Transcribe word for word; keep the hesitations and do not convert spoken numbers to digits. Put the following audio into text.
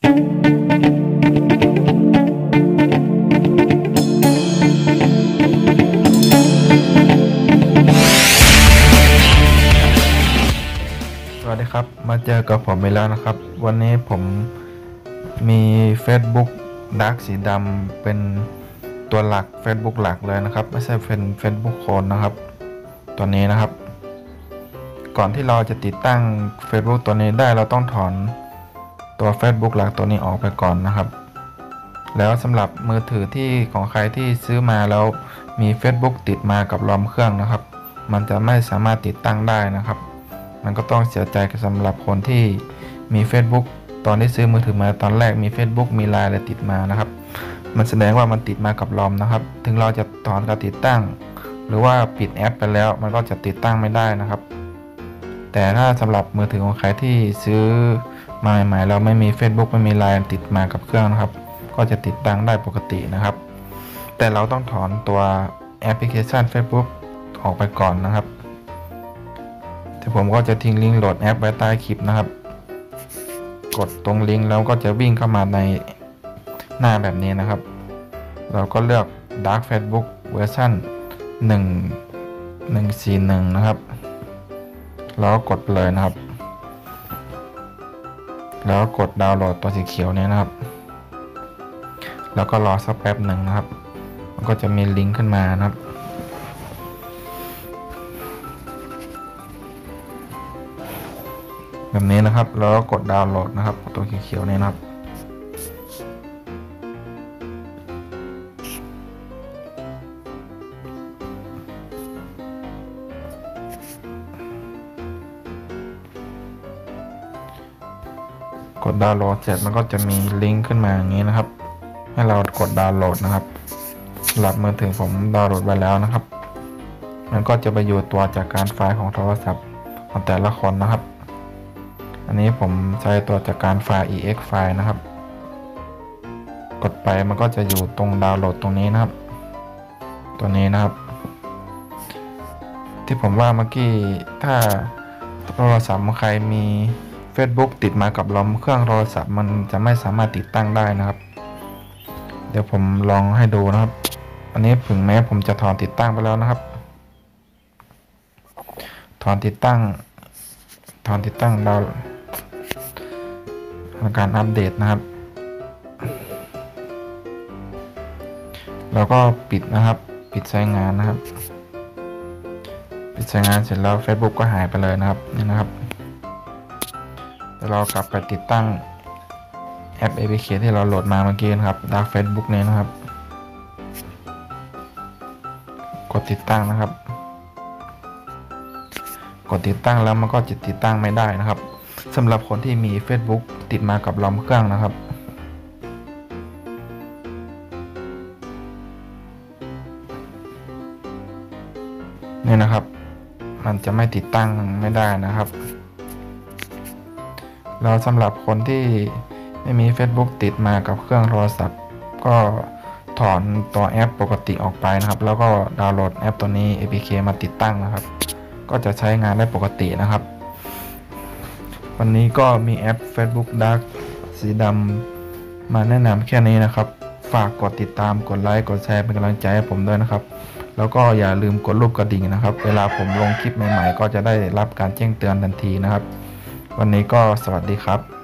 สวัสดีครับมาเจอกับผมไปแล้วนะครับวันนี้ผมมี Facebook Dark สีดำเป็นตัวหลัก Facebook หลักเลยนะครับไม่ใช่เป็น Facebook โคนนะครับตัวนี้นะครับก่อนที่เราจะติดตั้ง Facebook ตัวนี้ได้เราต้องถอนตัว Facebook หลักตัวนี้ออกไปก่อนนะครับแล้วสำหรับมือถือที่ของใครที่ซื้อมาแล้วมี Facebook ติดมากับลอมเครื่องนะครับมันจะไม่สามารถติดตั้งได้นะครับมันก็ต้องเสียใจสำหรับคนที่มี Facebook ตอนที่ซื้อมือถือมาตอนแรกมี Facebook มี ไลน์ อะไรติดมานะครับมันแสดงว่ามันติดมากับลอมนะครับถึงเราจะถอนการติดตั้งหรือว่าปิดแอปไปแล้วมันก็จะติดตั้งไม่ได้นะครับแต่ถ้าสำหรับมือถือของใครที่ซื้อมาใหม่ๆเราไม่มี Facebook ไม่มี ไลน์ ติดมากับเครื่องนะครับก็จะติดตั้งได้ปกตินะครับแต่เราต้องถอนตัวแอปพลิเคชัน Facebook ออกไปก่อนนะครับที่ผมก็จะทิ้งลิงก์โหลดแอปไว้ใต้คลิปนะครับกดตรงลิงก์แล้วก็จะวิ่งเข้ามาในหน้าแบบนี้นะครับเราก็เลือก Dark Facebook เวอร์ชันหนึ่ง หนึ่ง สี่ หนึ่งนะครับแล้วกดเลยนะครับแล้วกดดาวน์โหลดตัวสีเขียวนี้นะครับแล้วก็รอสักแป๊บหนึ่งนะครับมันก็จะมีลิงก์ขึ้นมานะครับแบบนี้นะครับแล้วก็กดดาวน์โหลดนะครับตัวเขียวๆนี้นะครับกดดาวน์โหลดเสร็จมันก็จะมีลิงก์ขึ้นมาอย่างนี้นะครับให้เรากดดาวน์โหลดนะครับสำหรับมือถือผมดาวน์โหลดไปแล้วนะครับมันก็จะไปอยู่ตัวจากการไฟล์ของโทรศัพท์ของแต่ละคนนะครับอันนี้ผมใช้ตัวจากการไฟล์ อี เอ็กซ์ ไฟล์นะครับกดไปมันก็จะอยู่ตรงดาวน์โหลดตรงนี้นะครับตัวนี้นะครับที่ผมว่าเมื่อกี้ถ้าโทรศัพท์ของใครมี Facebook ติดมากับลอมเครื่องโทรศัพท์มันจะไม่สามารถติดตั้งได้นะครับเดี๋ยวผมลองให้ดูนะครับอันนี้ถึงแม้ผมจะถอนติดตั้งไปแล้วนะครับถอนติดตั้งถอนติดตั้งดาวการอัปเดตนะครับแล้วก็ปิดนะครับปิดใช้งานนะครับปิดใช้งานเสร็จแล้ว Facebook ก็หายไปเลยนะครับนี่นะครับเดี๋ยวเรากลับไปติดตั้งแอป เอ พี เค ที่เราโหลดมาเมื่อกี้นะครับ Dark Facebook นี้นะครับกดติดตั้งนะครับกดติดตั้งแล้วมันก็จะติดตั้งไม่ได้นะครับสำหรับคนที่มี Facebook ติดมากับลอมเครื่องนะครับนี่นะครับมันจะไม่ติดตั้งไม่ได้นะครับแล้วสำหรับคนที่ไม่มี Facebook ติดมากับเครื่องโทรศัพท์ก็ถอนตัวแอปปกติออกไปนะครับแล้วก็ดาวน์โหลดแอปตัวนี้ เอ พี เค มาติดตั้งนะครับก็จะใช้งานได้ปกตินะครับวันนี้ก็มีแอป Facebook Dark สีดำมาแนะนำแค่นี้นะครับฝากกดติดตามกดไลค์กดแชร์เป็นกำลังใจให้ผมด้วยนะครับแล้วก็อย่าลืมกดรูปกระดิ่งนะครับเวลาผมลงคลิปใหม่ๆก็จะได้รับการแจ้งเตือนทันทีนะครับวันนี้ก็สวัสดีครับ